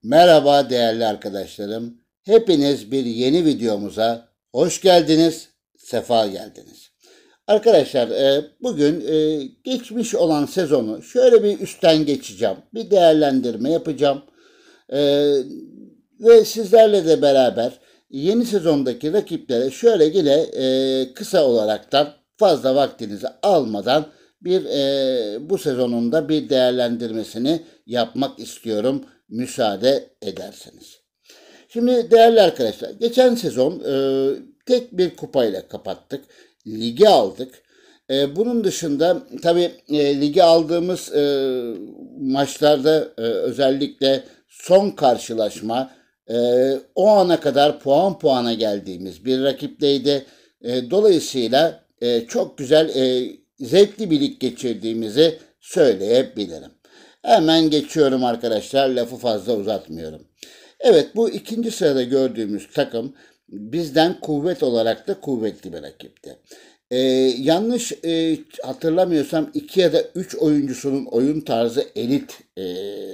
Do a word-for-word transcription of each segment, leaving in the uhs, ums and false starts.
Merhaba değerli arkadaşlarım. Hepiniz bir yeni videomuza hoş geldiniz, sefa geldiniz. Arkadaşlar e, bugün e, geçmiş olan sezonu şöyle bir üstten geçeceğim. Bir değerlendirme yapacağım. E, Ve sizlerle de beraber yeni sezondaki rakiplere şöyle yine e, kısa olaraktan fazla vaktinizi almadan bir e, bu sezonunda bir değerlendirmesini yapmak istiyorum müsaade ederseniz. Şimdi değerli arkadaşlar, geçen sezon e, tek bir kupayla kapattık. Ligi aldık. E, bunun dışında tabii e, ligi aldığımız e, maçlarda e, özellikle son karşılaşma e, o ana kadar puan puana geldiğimiz bir rakipteydi. E, dolayısıyla e, çok güzel, e, zevkli bir lig geçirdiğimizi söyleyebilirim. Hemen geçiyorum arkadaşlar, lafı fazla uzatmıyorum. Evet, bu ikinci sırada gördüğümüz takım bizden kuvvet olarak da kuvvetli bir rakipti. Ee, yanlış e, hatırlamıyorsam iki ya da üç oyuncusunun oyun tarzı elit e,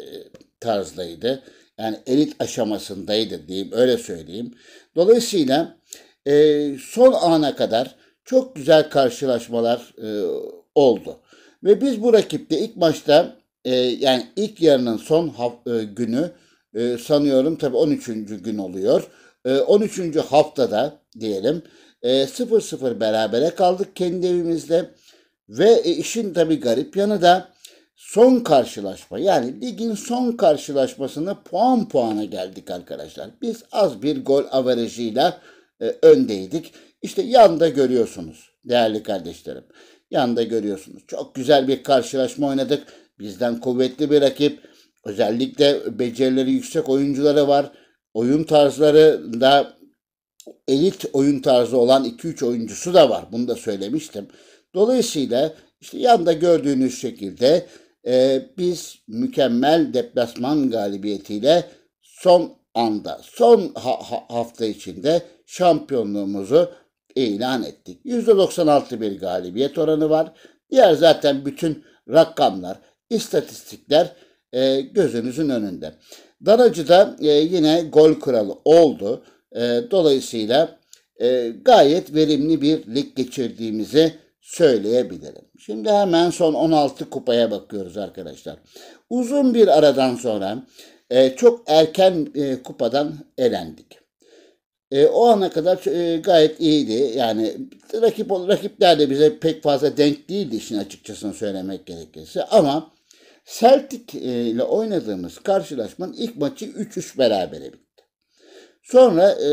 tarzdaydı. Yani elit aşamasındaydı diyeyim, öyle söyleyeyim. Dolayısıyla e, son ana kadar çok güzel karşılaşmalar e, oldu. Ve biz bu rakiple ilk maçta e, yani ilk yarının son haf- e, günü e, sanıyorum tabii on üçüncü gün oluyor. E, on üçüncü haftada diyelim e, sıfır sıfır berabere kaldık kendi evimizde. Ve e, işin tabii garip yanı da son karşılaşma, yani ligin son karşılaşmasına puan puana geldik arkadaşlar. Biz az bir gol averajıyla e, öndeydik. İşte yanda görüyorsunuz değerli kardeşlerim. Yanda görüyorsunuz. Çok güzel bir karşılaşma oynadık. Bizden kuvvetli bir rakip. Özellikle becerileri yüksek oyuncuları var. Oyun tarzları da elit oyun tarzı olan iki üç oyuncusu da var. Bunu da söylemiştim. Dolayısıyla işte yanda gördüğünüz şekilde e, biz mükemmel deplasman galibiyetiyle son anda, son ha- ha- hafta içinde şampiyonluğumuzu ilan ettik. yüzde doksan altı bir galibiyet oranı var. Diğer zaten bütün rakamlar, istatistikler e, gözünüzün önünde. Daracı'da e, yine gol kralı oldu. E, dolayısıyla e, gayet verimli bir lig geçirdiğimizi söyleyebilirim. Şimdi hemen son on altı kupaya bakıyoruz arkadaşlar. Uzun bir aradan sonra e, çok erken e, kupadan elendik. E, o ana kadar e, gayet iyiydi. Yani rakip rakipler de bize pek fazla denk değildi işin açıkçası söylemek gerekirse. Ama Celtic e, ile oynadığımız karşılaşmanın ilk maçı üç üç berabere bitti. Sonra e,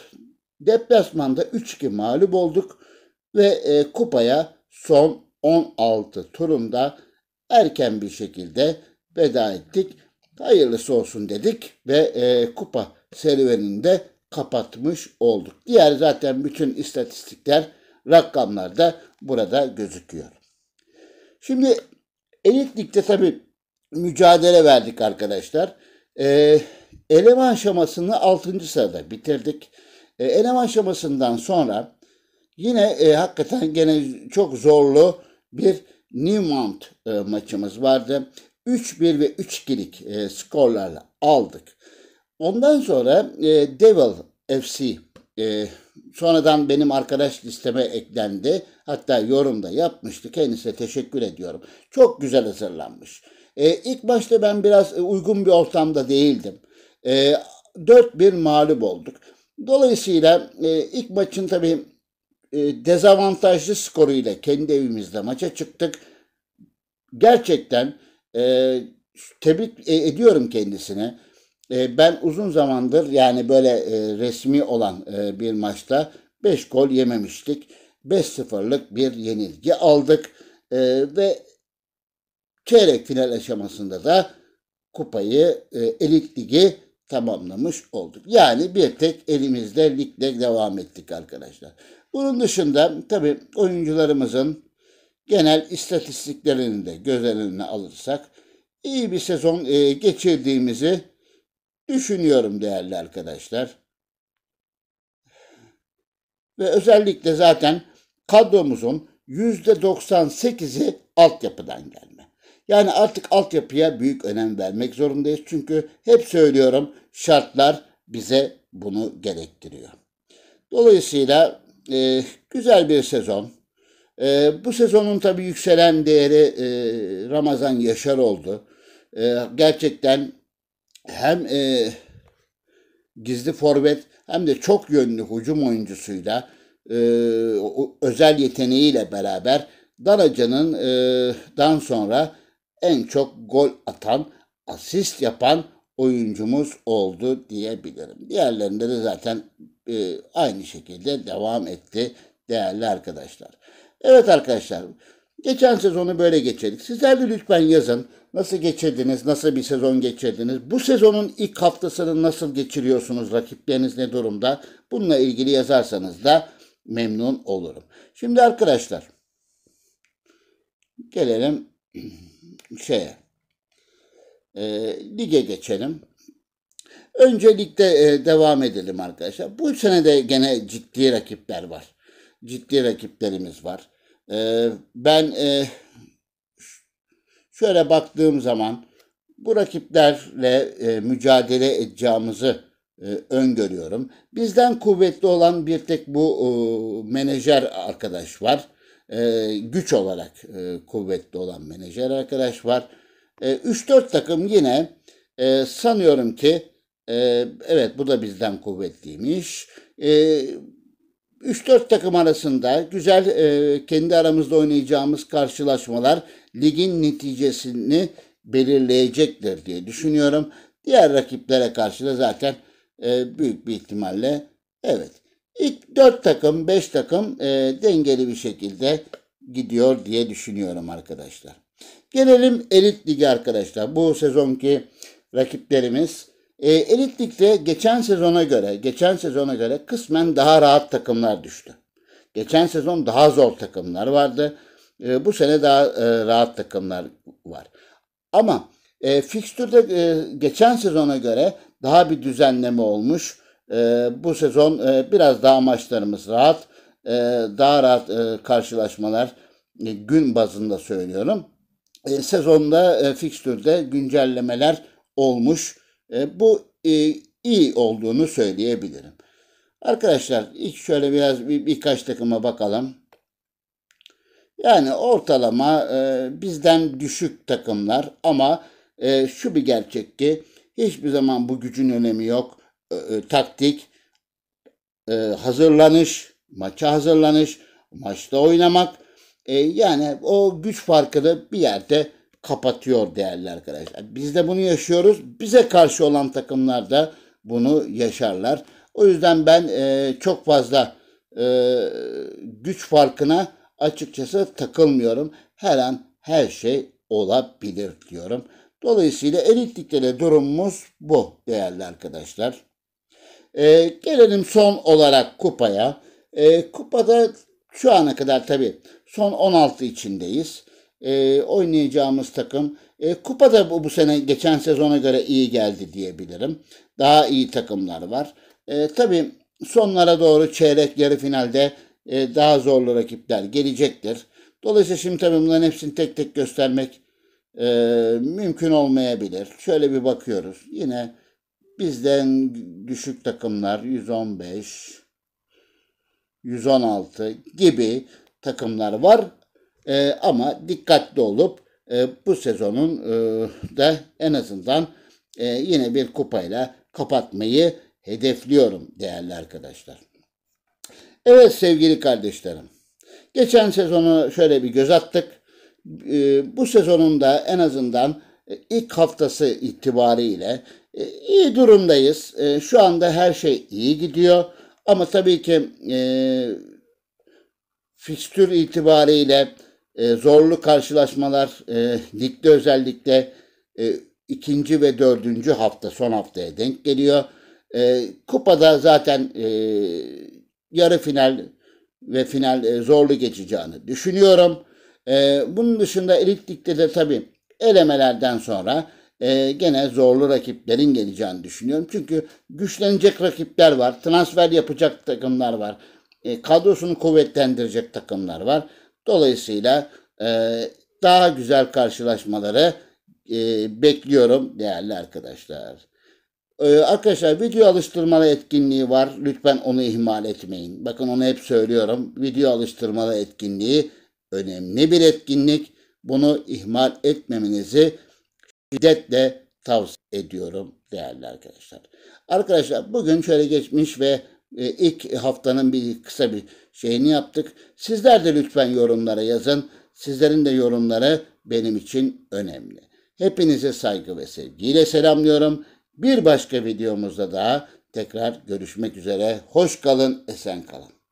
deplasmanda üç iki mağlup olduk ve e, kupaya son on altı turunda erken bir şekilde veda ettik. Hayırlısı olsun dedik ve e, kupa serüvenini de kapatmış olduk. Diğer zaten bütün istatistikler, rakamlar da burada gözüküyor. Şimdi elit ligde tabii mücadele verdik arkadaşlar. Ee, eleme aşamasını altıncı sırada bitirdik. Ee, eleme aşamasından sonra yine e, hakikaten gene çok zorlu bir Newmont e, maçımız vardı. üç bir ve üç ikilik e, skorlarla aldık. Ondan sonra e, Devil F C e, sonradan benim arkadaş listeme eklendi. Hatta yorumda yapmıştı. Kendisine teşekkür ediyorum. Çok güzel hazırlanmış. E, ilk başta ben biraz e, uygun bir ortamda değildim. E, dört bir mağlup olduk. Dolayısıyla e, ilk maçın tabii e, dezavantajlı skoruyla kendi evimizde maça çıktık. Gerçekten e, tebrik e, ediyorum kendisine. E, ben uzun zamandır yani böyle e, resmi olan e, bir maçta beş gol yememiştik. beş sıfırlık bir yenilgi aldık. E, ve çeyrek final aşamasında da kupayı, e, elit ligi tamamlamış olduk. Yani bir tek elimizde ligle devam ettik arkadaşlar. Bunun dışında tabii oyuncularımızın genel istatistiklerini de göz önüne alırsak iyi bir sezon e, geçirdiğimizi düşünüyorum değerli arkadaşlar. Ve özellikle zaten kadromuzun yüzde doksan sekizi altyapıdan gelme. Yani artık altyapıya büyük önem vermek zorundayız. Çünkü hep söylüyorum, şartlar bize bunu gerektiriyor. Dolayısıyla e, güzel bir sezon. E, bu sezonun tabii yükselen değeri e, Ramazan Yaşar oldu. E, gerçekten hem e, gizli forvet hem de çok yönlü hücum oyuncusuyla e, o, özel yeteneğiyle beraber Daraca'nın e, dan sonra en çok gol atan, asist yapan oyuncumuz oldu diyebilirim. Diğerlerinde de zaten e, aynı şekilde devam etti değerli arkadaşlar. Evet arkadaşlar, geçen sezonu böyle geçirdik. Sizler de lütfen yazın. Nasıl geçirdiniz? Nasıl bir sezon geçirdiniz? Bu sezonun ilk haftasını nasıl geçiriyorsunuz? Rakipleriniz ne durumda? Bununla ilgili yazarsanız da memnun olurum. Şimdi arkadaşlar, gelelim şeye. E, lige geçelim. Önce ligde e, devam edelim arkadaşlar. Bu sene de gene ciddi rakipler var. Ciddi rakiplerimiz var. E, ben e, şöyle baktığım zaman bu rakiplerle e, mücadele edeceğimizi e, öngörüyorum. Bizden kuvvetli olan bir tek bu e, menajer arkadaş var. E, güç olarak e, kuvvetli olan menajer arkadaş var. E, üç dört takım yine e, sanıyorum ki e, evet, bu da bizden kuvvetliymiş. E, üç dört takım arasında güzel e, kendi aramızda oynayacağımız karşılaşmalar ligin neticesini belirleyecektir diye düşünüyorum. Diğer rakiplere karşı da zaten e, büyük bir ihtimalle evet. İlk dört takım, beş takım e, dengeli bir şekilde gidiyor diye düşünüyorum arkadaşlar. Gelelim Elit Ligi arkadaşlar. Bu sezonki rakiplerimiz e, Elit Lig'de geçen sezona göre, geçen sezona göre kısmen daha rahat takımlar düştü. Geçen sezon daha zor takımlar vardı. E, bu sene daha e, rahat takımlar var. Ama e, fikstürde e, geçen sezona göre daha bir düzenleme olmuş. E, bu sezon e, biraz daha maçlarımız rahat. E, daha rahat e, karşılaşmalar e, gün bazında söylüyorum. E, sezonda e, fikstürde güncellemeler olmuş. E, bu e, iyi olduğunu söyleyebilirim. Arkadaşlar ilk şöyle biraz bir, birkaç takıma bakalım. Yani ortalama e, bizden düşük takımlar ama e, şu bir gerçek ki hiçbir zaman bu gücün önemi yok. E, e, taktik, e, hazırlanış, maça hazırlanış, maçta oynamak e, yani o güç farkını bir yerde kapatıyor değerli arkadaşlar. Biz de bunu yaşıyoruz. Bize karşı olan takımlar da bunu yaşarlar. O yüzden ben e, çok fazla e, güç farkına açıkçası takılmıyorum. Her an her şey olabilir diyorum. Dolayısıyla Elit Lig'de de durumumuz bu değerli arkadaşlar. E, gelelim son olarak kupaya. E, kupada şu ana kadar tabii son on altı içindeyiz. E, oynayacağımız takım e, kupada bu, bu sene geçen sezona göre iyi geldi diyebilirim. Daha iyi takımlar var. E, tabii sonlara doğru çeyrek yarı finalde e, daha zorlu rakipler gelecektir. Dolayısıyla şimdi tabii bunların hepsini tek tek göstermek e, mümkün olmayabilir. Şöyle bir bakıyoruz. Yine bizden düşük takımlar yüz on beş, yüz on altı gibi takımlar var. E, ama dikkatli olup e, bu sezonun e, da en azından e, yine bir kupayla kapatmayı hedefliyorum değerli arkadaşlar. Evet sevgili kardeşlerim. Geçen sezonu şöyle bir göz attık. E, bu sezonun da en azından e, ilk haftası itibariyle e, iyi durumdayız. E, şu anda her şey iyi gidiyor. Ama tabii ki e, fikstür itibariyle e, zorlu karşılaşmalar e, ligde özellikle e, ikinci ve dördüncü hafta son haftaya denk geliyor. E, kupada zaten e, yarı final ve final e, zorlu geçeceğini düşünüyorum. E, bunun dışında Elit Lig'de de tabii elemelerden sonra e, gene zorlu rakiplerin geleceğini düşünüyorum. Çünkü güçlenecek rakipler var, transfer yapacak takımlar var, e, kadrosunu kuvvetlendirecek takımlar var. Dolayısıyla e, daha güzel karşılaşmaları e, bekliyorum değerli arkadaşlar. Ee, arkadaşlar video alıştırmalı etkinliği var. Lütfen onu ihmal etmeyin. Bakın onu hep söylüyorum. Video alıştırmalı etkinliği önemli bir etkinlik. Bunu ihmal etmemenizi şiddetle tavsiye ediyorum değerli arkadaşlar. Arkadaşlar bugün şöyle geçmiş ve e, ilk haftanın bir kısa bir şeyini yaptık. Sizler de lütfen yorumlara yazın. Sizlerin de yorumları benim için önemli. Hepinize saygı ve sevgiyle selamlıyorum. Bir başka videomuzda daha tekrar görüşmek üzere. Hoş kalın, esen kalın.